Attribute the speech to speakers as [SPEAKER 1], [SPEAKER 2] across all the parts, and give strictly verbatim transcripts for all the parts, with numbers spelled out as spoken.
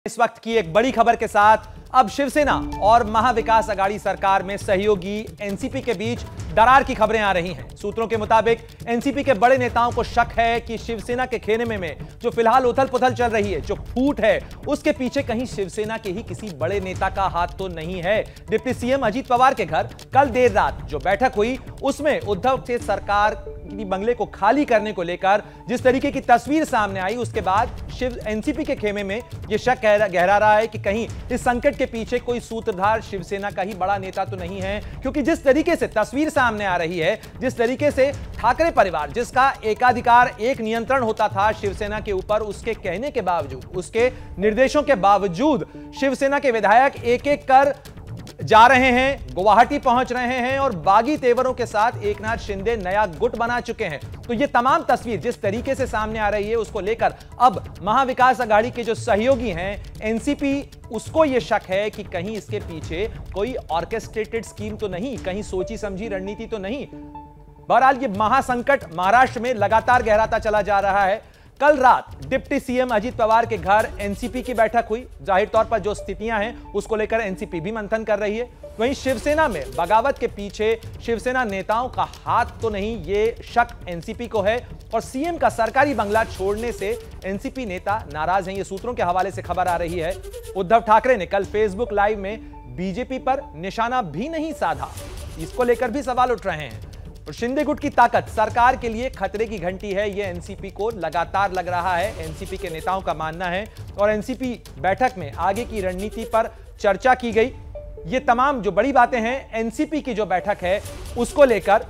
[SPEAKER 1] इस वक्त की एक बड़ी खबर के साथ अब शिवसेना और महाविकास अघाड़ी सरकार में सहयोगी एनसीपी के बीच दरार की खबरें आ रही हैं। सूत्रों के मुताबिक एनसीपी के बड़े नेताओं को शक है कि शिवसेना के खेमे में जो फिलहाल उथल पुथल चल रही है, जो फूट है, उसके पीछे कहीं शिवसेना के ही किसी बड़े नेता का हाथ तो नहीं है। डिप्टी सीएम अजीत पवार के घर कल देर रात जो बैठक हुई, उसमें उद्धव से सरकार की बंगले को खाली करने को लेकर जिस तरीके की तस्वीर सामने आई, उसके बाद शिव एनसीपी के खेमे में यह शक गहरा रहा है कि कहीं इस संकट के पीछे कोई सूत्रधार शिवसेना का ही बड़ा नेता तो नहीं है। क्योंकि जिस तरीके से तस्वीर सामने आ रही है, जिस तरीके से ठाकरे परिवार, जिसका एकाधिकार, एक नियंत्रण होता था शिवसेना के ऊपर, उसके कहने के बावजूद, उसके निर्देशों के बावजूद शिवसेना के विधायक एक एक कर जा रहे हैं, गुवाहाटी पहुंच रहे हैं और बागी तेवरों के साथ एकनाथ शिंदे नया गुट बना चुके हैं। तो ये तमाम तस्वीर जिस तरीके से सामने आ रही है, उसको लेकर अब महाविकास अघाड़ी के जो सहयोगी हैं एनसीपी, उसको यह शक है कि कहीं इसके पीछे कोई ऑर्केस्ट्रेटेड स्कीम तो नहीं, कहीं सोची समझी रणनीति तो नहीं। बहरहाल ये महासंकट महाराष्ट्र में लगातार गहराता चला जा रहा है। कल रात डिप्टी सीएम अजीत पवार के घर एनसीपी की बैठक हुई। जाहिर तौर पर जो स्थितियां हैं उसको लेकर एनसीपी भी मंथन कर रही है। वहीं शिवसेना में बगावत के पीछे शिवसेना नेताओं का हाथ तो नहीं, ये शक एनसीपी को है और सीएम का सरकारी बंगला छोड़ने से एनसीपी नेता नाराज हैं। ये सूत्रों के हवाले से खबर आ रही है। उद्धव ठाकरे ने कल फेसबुक लाइव में बीजेपी पर निशाना भी नहीं साधा, इसको लेकर भी सवाल उठ रहे हैं। और शिंदे गुट की ताकत सरकार के लिए खतरे की घंटी है, यह एनसीपी को लगातार लग रहा है, एनसीपी के नेताओं का मानना है। और एनसीपी बैठक में आगे की रणनीति पर चर्चा की गई। ये तमाम जो बड़ी बातें हैं एनसीपी की जो बैठक है उसको लेकर,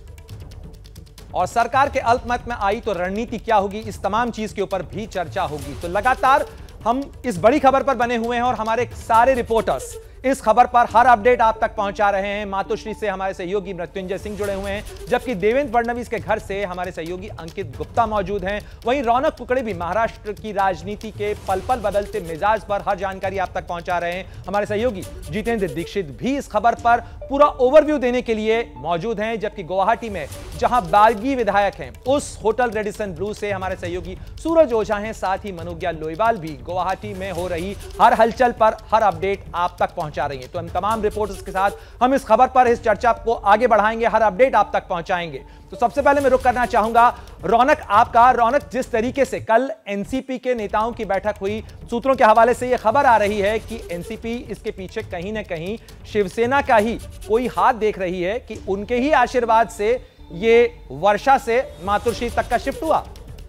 [SPEAKER 1] और सरकार के अल्पमत में आई तो रणनीति क्या होगी, इस तमाम चीज के ऊपर भी चर्चा होगी। तो लगातार हम इस बड़ी खबर पर बने हुए हैं और हमारे सारे रिपोर्टर्स इस खबर पर हर अपडेट आप तक पहुंचा रहे हैं। मातोश्री से हमारे सहयोगी मृत्युंजय सिंह जुड़े हुए हैं, जबकि देवेंद्र फडणवीस के घर से हमारे सहयोगी अंकित गुप्ता मौजूद हैं। वहीं रौनक कुकड़े भी महाराष्ट्र की राजनीति के पल पल बदलते मिजाज पर हर जानकारी आप तक पहुंचा रहे हैं। हमारे सहयोगी जितेंद्र दीक्षित भी इस खबर पर पूरा ओवरव्यू देने के लिए मौजूद हैं। जबकि गुवाहाटी में जहां बागी विधायक हैं, उस होटल रेडिसन ब्लू से हमारे सहयोगी सूरज ओझा हैं, साथ ही मनोज्ञा लोईवाल भी गुवाहाटी में हो रही हर हलचल पर हर अपडेट आप तक पहुंचा रही है। तो हम तमाम रिपोर्टर्स के साथ हम इस खबर पर इस चर्चा को आगे बढ़ाएंगे, हर अपडेट आप तक पहुंचाएंगे। तो सबसे पहले मैं रुक करना चाहूंगा रौनक आपका। रौनक, जिस तरीके से कल एनसीपी के नेताओं की बैठक हुई, सूत्रों के हवाले से यह खबर आ रही है कि एनसीपी इसके पीछे कहीं ना कहीं शिवसेना का ही कोई हाथ देख रही है कि उनके ही आशीर्वाद से ये वर्षा से मातोश्री तक का शिफ्ट हुआ।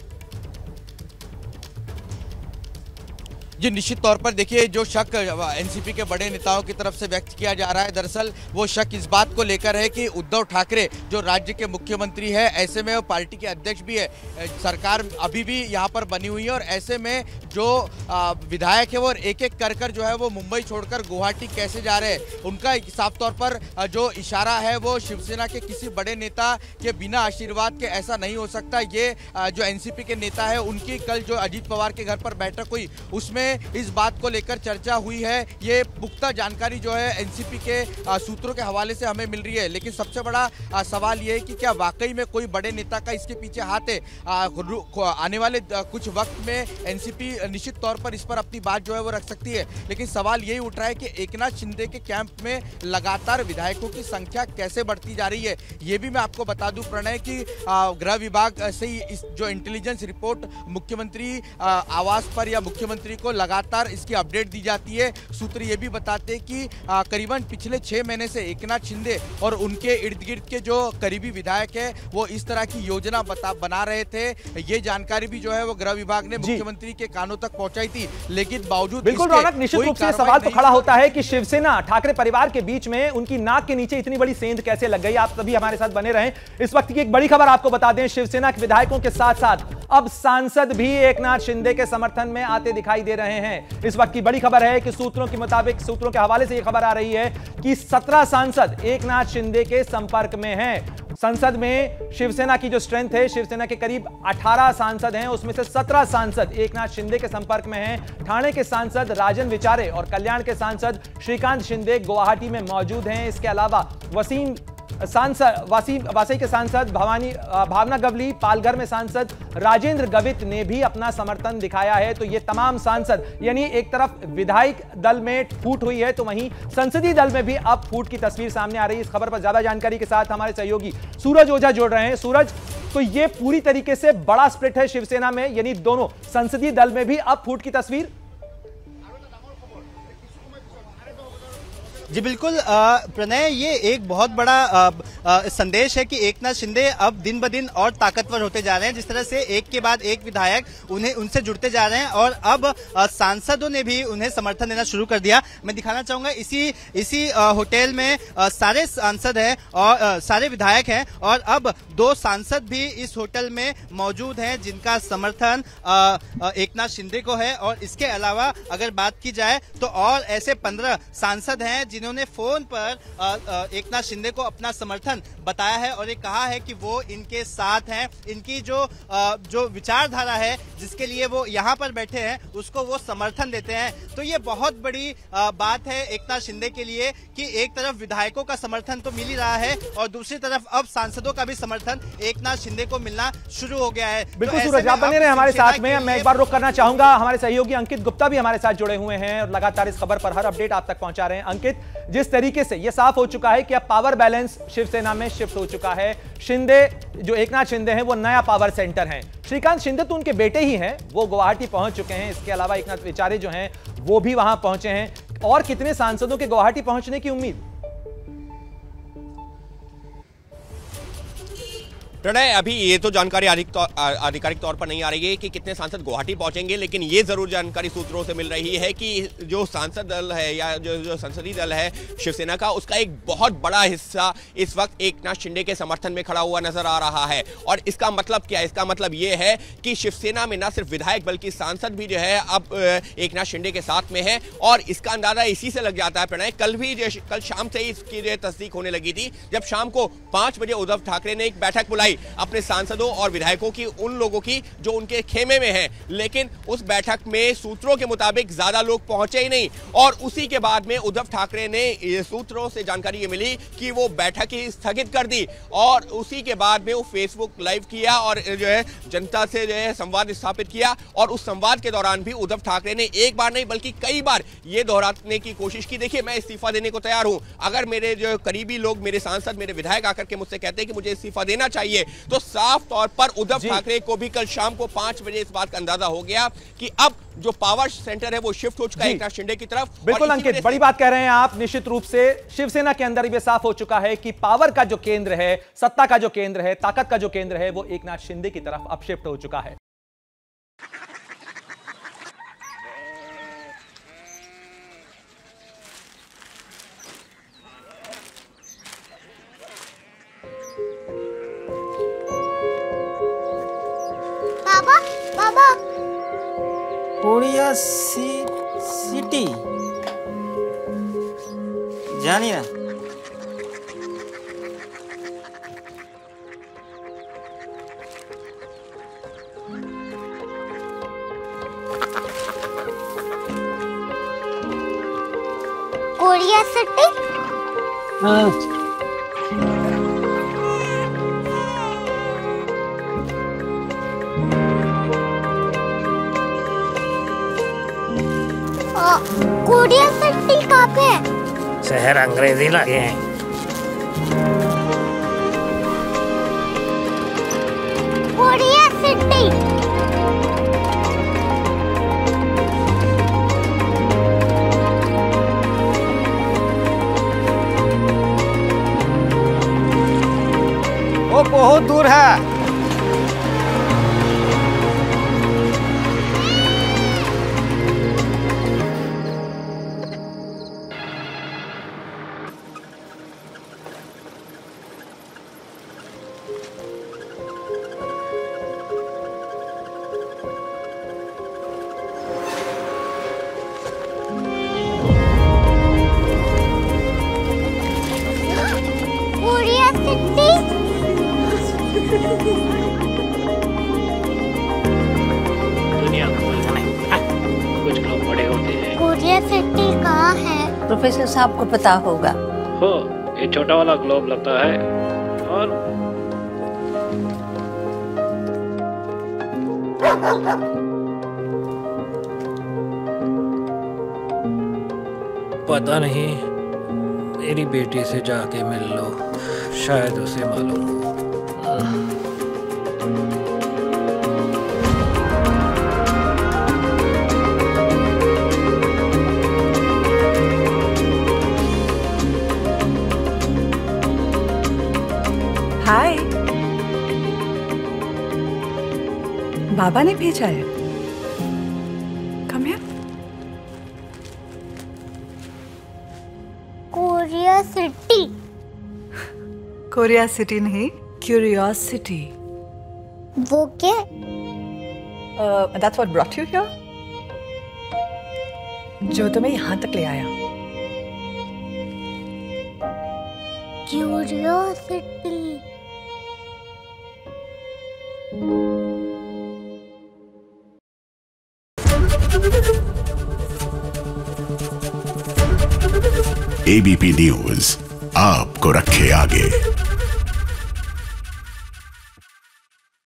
[SPEAKER 2] जी, निश्चित तौर पर देखिए, जो शक एनसीपी के बड़े नेताओं की तरफ से व्यक्त किया जा रहा है, दरअसल वो शक इस बात को लेकर है कि उद्धव ठाकरे जो राज्य के मुख्यमंत्री है, ऐसे में वो पार्टी के अध्यक्ष भी है, सरकार अभी भी यहाँ पर बनी हुई है और ऐसे में जो विधायक है वो एक एक कर कर जो है वो मुंबई छोड़कर गुवाहाटी कैसे जा रहे हैं, उनका साफ तौर पर जो इशारा है वो शिवसेना के किसी बड़े नेता के बिना आशीर्वाद के ऐसा नहीं हो सकता। ये जो एनसीपी के नेता है, उनकी कल जो अजीत पवार के घर पर बैठक हुई, उसमें इस बात को लेकर चर्चा हुई है। ये पुख्ता जानकारी जो है एनसीपी के सूत्रों के हवाले से हमें मिल रही है। लेकिन सबसे बड़ा सवाल ये है कि क्या वाकई में कोई बड़े नेता का इसके पीछे हाथ है। आने वाले कुछ वक्त में एनसीपी निश्चित तौर पर इस पर अपनी बात जो है वो रख सकती है। लेकिन सवाल यही उठ रहा है कि एकनाथ शिंदे के कैंप में लगातार विधायकों की संख्या कैसे बढ़ती जा रही है। ये भी मैं आपको बता दूं प्रणय कि गृह विभाग से इस जो इंटेलिजेंस रिपोर्ट मुख्यमंत्री आवास पर या मुख्यमंत्री को लगातार इसकी अपडेट दी जाती है। सूत्र ये भी बताते हैं कि आ, करीबन पिछले छह महीने से एकनाथ शिंदे और उनके इर्द गिर्द के जो करीबी विधायक है वो इस तरह की योजना बता बना रहे थे। ये जानकारी भी जो है वो गृह विभाग ने मुख्यमंत्री के कानों तक पहुंचाई थी। लेकिन बावजूद
[SPEAKER 1] बिल्कुल रौनक, निश्चित रूप से सवाल तो खड़ा होता है कि शिवसेना ठाकरे परिवार के बीच में उनकी नाक के नीचे इतनी बड़ी सेंध कैसे लग गई। आप सभी हमारे साथ बने रहें। इस वक्त की एक बड़ी खबर आपको बता दें, शिवसेना के विधायकों के साथ साथ अब सांसद भी एकनाथ शिंदे के समर्थन में आते दिखाई दे रहे हैं। इस वक्त की बड़ी खबर है कि सूत्रों के मुताबिक, सूत्रों के हवाले से यह खबर आ रही है कि सत्रह सांसद एकनाथ शिंदे के संपर्क में हैं। संसद में शिवसेना की जो स्ट्रेंथ है, शिवसेना के करीब अठारह सांसद हैं, उसमें से सत्रह सांसद एकनाथ शिंदे के संपर्क में हैं। ठाणे के सांसद राजन विचारे और कल्याण के सांसद श्रीकांत शिंदे गुवाहाटी में मौजूद हैं। इसके अलावा वसीम सांसद वासी वासी के सांसद भवानी भावना गवली, पालघर में सांसद राजेंद्र गवित ने भी अपना समर्थन दिखाया है। तो ये तमाम सांसद, यानी एक तरफ विधायक दल में फूट हुई है तो वहीं संसदीय दल में भी अब फूट की तस्वीर सामने आ रही है। इस खबर पर ज्यादा जानकारी के साथ हमारे सहयोगी सूरज ओझा जोड़ रहे हैं। सूरज, तो ये पूरी तरीके से बड़ा स्प्लिट है शिवसेना में, यानी दोनों संसदीय दल में भी अब फूट की तस्वीर।
[SPEAKER 3] जी बिल्कुल प्रणय, ये एक बहुत बड़ा आ, आ, संदेश है कि एकनाथ शिंदे अब दिन ब दिन और ताकतवर होते जा रहे हैं। जिस तरह से एक के बाद एक विधायक उन्हें उनसे जुड़ते जा रहे हैं और अब आ, सांसदों ने भी उन्हें समर्थन देना शुरू कर दिया। मैं दिखाना चाहूंगा, इसी इसी आ, होटल में आ, सारे सांसद हैं और आ, सारे विधायक हैं और अब दो सांसद भी इस होटल में मौजूद हैं जिनका समर्थन एकनाथ शिंदे को है। और इसके अलावा अगर बात की जाए तो और ऐसे पंद्रह सांसद हैं जिन्होंने फोन पर एकनाथ शिंदे को अपना समर्थन बताया है और ये कहा है कि वो इनके साथ हैं। इनकी जो जो विचारधारा है जिसके लिए वो यहाँ पर बैठे हैं उसको वो समर्थन देते हैं। तो ये बहुत बड़ी बात है एकनाथ शिंदे के लिए कि एक तरफ विधायकों का समर्थन तो मिल ही रहा है और दूसरी तरफ अब सांसदों का भी समर्थन एकनाथ शिंदे को मिलना शुरू हो गया है।
[SPEAKER 1] बिल्कुल सूरज, आप बने रहे हमारे साथ में। मैं एक बार रुक करना चाहूंगा, हमारे सहयोगी अंकित गुप्ता भी हमारे साथ जुड़े हुए हैं और लगातार इस खबर पर हर अपडेट आप तक पहुंचा रहे हैं। अंकित, जिस तरीके से यह साफ हो चुका है कि अब पावर बैलेंस शिवसेना में शिफ्ट हो चुका है, शिंदे जो एकनाथ शिंदे हैं वो नया पावर सेंटर हैं। श्रीकांत शिंदे तो उनके बेटे ही हैं, वो गुवाहाटी पहुंच चुके हैं। इसके अलावा एकनाथ विचारे जो हैं वो भी वहां पहुंचे हैं। और कितने सांसदों के गुवाहाटी पहुंचने की उम्मीद?
[SPEAKER 4] प्रणय, अभी ये तो जानकारी आधिकारिक तौर पर नहीं आ रही है कि कितने सांसद गुवाहाटी पहुंचेंगे, लेकिन ये जरूर जानकारी सूत्रों से मिल रही है कि जो सांसद दल है या जो जो संसदीय दल है शिवसेना का, उसका एक बहुत बड़ा हिस्सा इस वक्त एकनाथ शिंदे के समर्थन में खड़ा हुआ नजर आ रहा है। और इसका मतलब क्या है? इसका मतलब ये है कि शिवसेना में न सिर्फ विधायक बल्कि सांसद भी जो है अब एकनाथ शिंदे के साथ में है। और इसका अंदाजा इसी से लग जाता है प्रणय, कल भी कल शाम से ही इसकी जो तस्दीक होने लगी थी जब शाम को पांच बजे उद्धव ठाकरे ने एक बैठक बुलाई अपने सांसदों और विधायकों की, उन लोगों की जो उनके खेमे में हैं। लेकिन उस बैठक में सूत्रों के मुताबिक ज्यादा लोग पहुंचे ही नहीं और उसी के बाद में उद्धव ठाकरे ने, सूत्रों से जानकारी ये मिली कि वो बैठक ही स्थगित कर दी और उसी के बाद में वो फेसबुक लाइव किया और जो है जनता से जो है संवाद स्थापित किया। और उस संवाद के दौरान भी उद्धव ठाकरे ने एक बार नहीं बल्कि कई बार ये दोहराने की कोशिश की, देखिए मैं इस्तीफा देने को तैयार हूं, अगर मेरे जो करीबी लोग, मेरे सांसद, मेरे विधायक आकर के मुझसे कहते हैं कि मुझे इस्तीफा देना चाहिए, तो साफ तौर पर उद्धव ठाकरे को भी कल शाम को पांच बजे इस बात का अंदाजा हो गया कि अब जो पावर सेंटर है वो शिफ्ट हो चुका है एकनाथ शिंदे की तरफ।
[SPEAKER 1] बिल्कुल अंकित, बड़ी बात कह रहे हैं आप। निश्चित रूप से शिवसेना के अंदर ये साफ हो चुका है कि पावर का जो केंद्र है, सत्ता का जो केंद्र है, ताकत का जो केंद्र है, वो एकनाथ शिंदे की तरफ अब शिफ्ट हो चुका है।
[SPEAKER 5] कोरिया सी, सिटी जानिए ना।
[SPEAKER 6] Korea city?
[SPEAKER 5] हाँ।
[SPEAKER 6] कोरिया सिटी कहाँ पे है?
[SPEAKER 5] शहर अंग्रेजी लगे हैं।
[SPEAKER 6] Korea city.
[SPEAKER 5] वो बहुत दूर है।
[SPEAKER 7] दुनिया को बोलना नहीं, कुछ लोग बड़े होते हैं।
[SPEAKER 6] कोरिया सिटी कहाँ है?
[SPEAKER 8] प्रोफेसर साहब को पता होगा।
[SPEAKER 7] हो, ये छोटा वाला ग्लोब लगता है और पता नहीं, मेरी बेटी से जाके मिल लो, शायद उसे मालूम हो।
[SPEAKER 8] हाय, बाबा ने भेजा है। Come here.
[SPEAKER 6] Korea city.
[SPEAKER 8] Korea city नहीं, क्यूरियोसिटी।
[SPEAKER 6] वो क्या?
[SPEAKER 8] That's what brought you here. जो तुम्हें यहाँ तक ले आया।
[SPEAKER 6] क्यूरियोसिटी।
[SPEAKER 9] एबीपी न्यूज आपको रखे आगे।